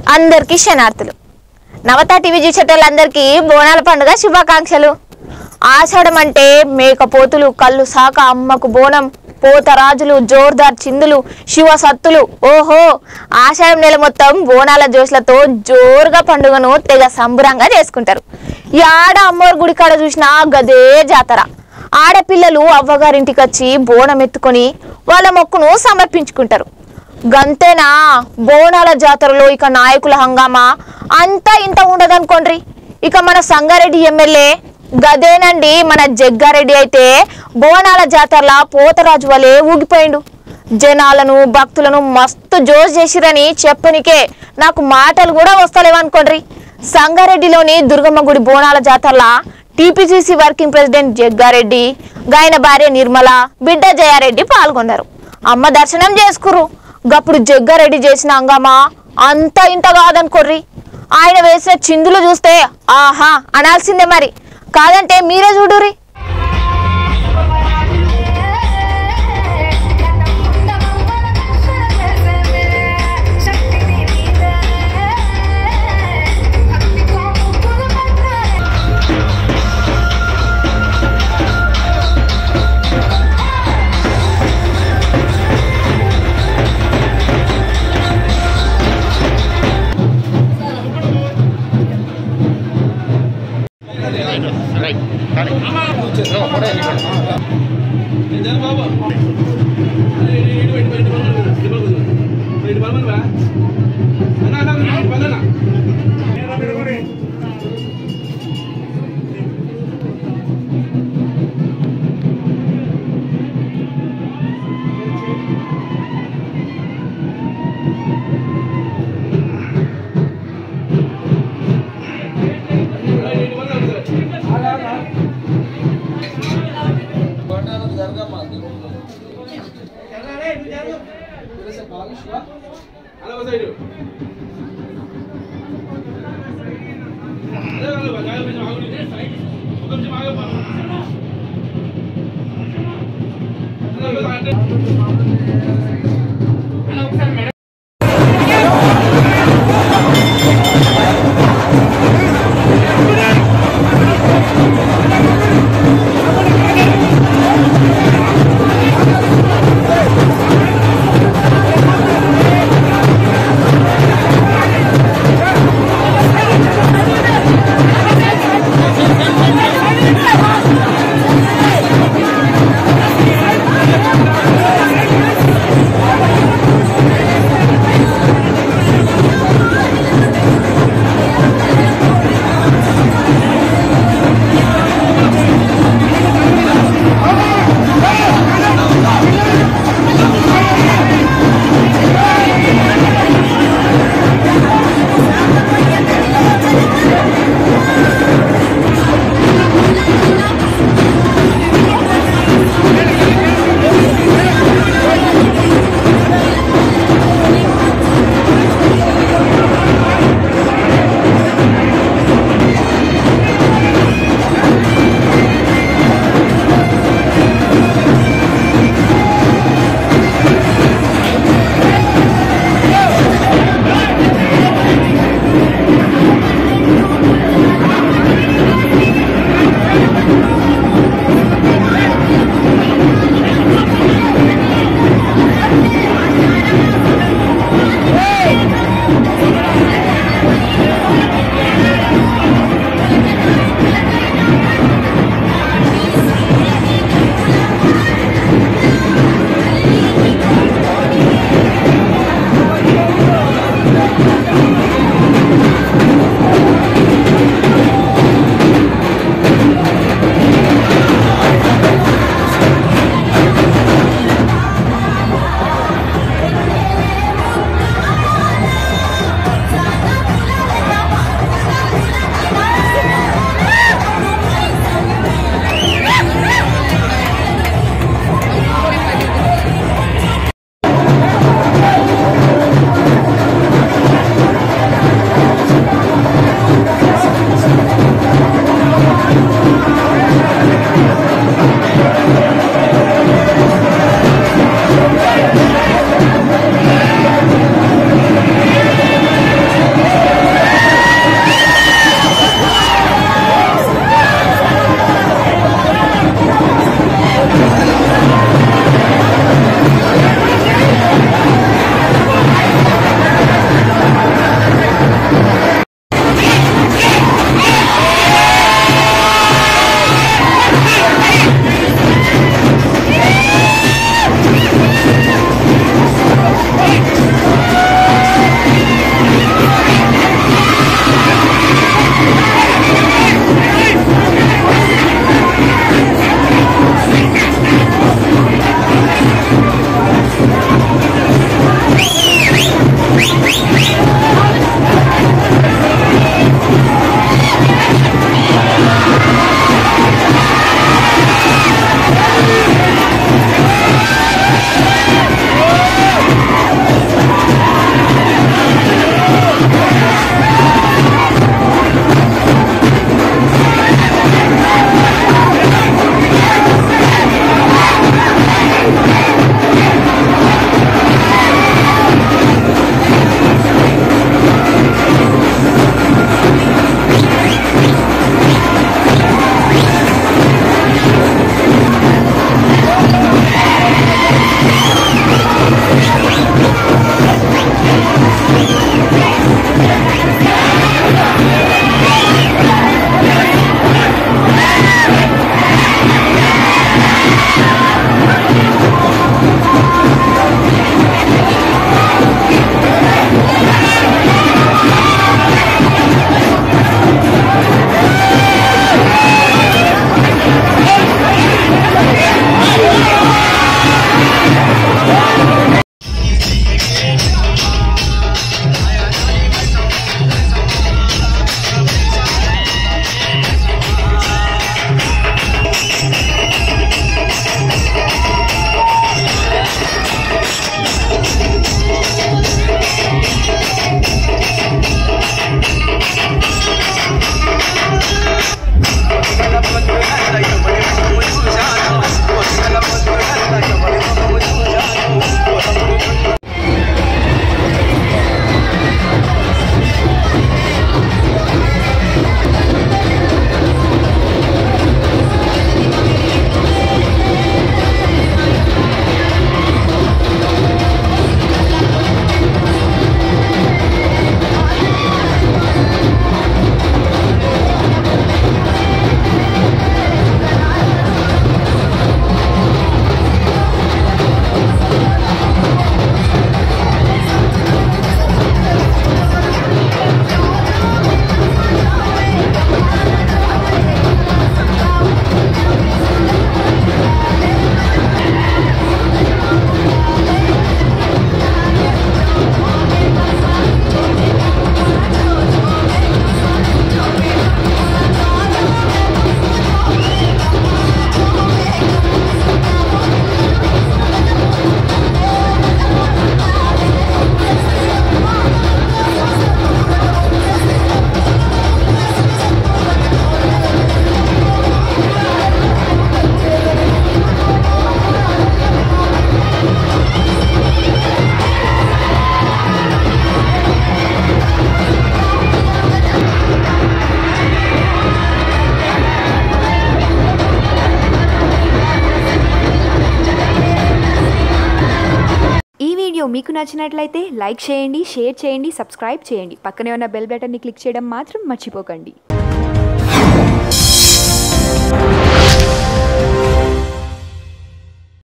అందరికీ శనార్థులు. నవత టీవీ చూసేటోళ్ళందరికీ బోనాల పండుగ శుభాకాంక్షలు. ఆషాఢం అంటే మేకపోతులు, కళ్ళు సాక అమ్మకు బోనం, పోతరాజులు, జోర్దార్ చిందులు, శివ సత్తులు. ఓహో, ఆషాఢం నెల మొత్తం బోనాల జోష్లతో జోరుగా పండుగను తెగ సంబురంగా చేసుకుంటారు. ఈ ఆడ అమ్మోరు గుడి కాడ చూసినా గదే జాతర. ఆడపిల్లలు అవ్వగారింటికి వచ్చి బోనం ఎత్తుకొని వాళ్ళ మొక్కును సమర్పించుకుంటారు. గంతేనా, బోనాల జాతరలో ఇక నాయకుల హంగామా అంతా ఇంత ఉండదనుకోండి. ఇక మన సంగారెడ్డి ఎమ్మెల్యే గదేనండి మన జగ్గారెడ్డి అయితే బోనాల జాతరల పోతరాజు వలె ఊగిపోయిండు. జనాలను భక్తులను మస్తు జోష్ చేసిరని చెప్పనికే నాకు మాటలు కూడా వస్తలేవనుకోండి. సంగారెడ్డిలోని దుర్గమ్మ గుడి బోనాల జాతరల టీపీసీసీ వర్కింగ్ ప్రెసిడెంట్ జగ్గారెడ్డి, గాయన భార్య నిర్మల, బిడ్డ జయారెడ్డి పాల్గొన్నారు. అమ్మ దర్శనం చేసుకురు. గప్పుడు జగ్గారెడ్డి చేసిన హంగామా అంత ఇంత కాదనుకోర్రి. ఆయన వేసిన చిందులు చూస్తే ఆహా అనాల్సిందే. మరి కాదంటే మీరే చూడురి. ఈ వీడియో మీకు నచ్చినట్లయితే లైక్ చేయండి, షేర్ చేయండి, సబ్స్క్రైబ్ చేయండి. పక్కనే ఉన్న బెల్ బటన్ని క్లిక్ చేయడం మాత్రం మర్చిపోకండి.